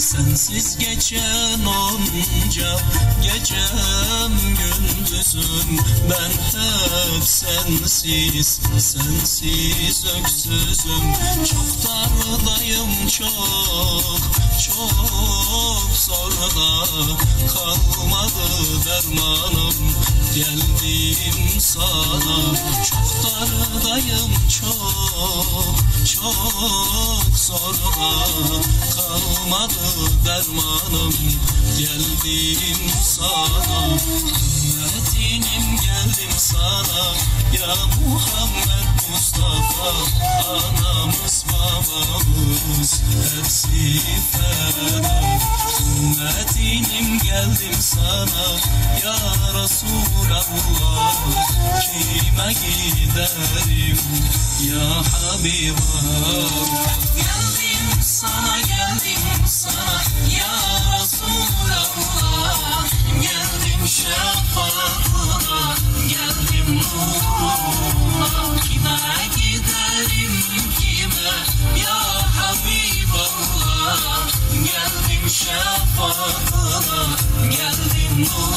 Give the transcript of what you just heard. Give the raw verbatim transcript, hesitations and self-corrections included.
Sensiz geçen onca gecem gündüzüm, ben hep sensiz, sensiz öksüzüm. Çok dardayım, çok, çok zorda, kalmadı dermanım, geldim sana. Çok dardayım, çok, çok zorda, kalmadı dermanım, geldim sana. Ümmetim geldim sana, ya Muhammed Mustafa. Anamız babamız hepsi feda. Ümmetim geldim sana, ya Resulallah. Kime giderim ya Habiballah. Geldim sana, geldim sana ya Resulallah. Geldim şefaatına, geldim nuruna. Kime giderim kime ya Habiballah. Geldim şefaatına, geldim nuruna.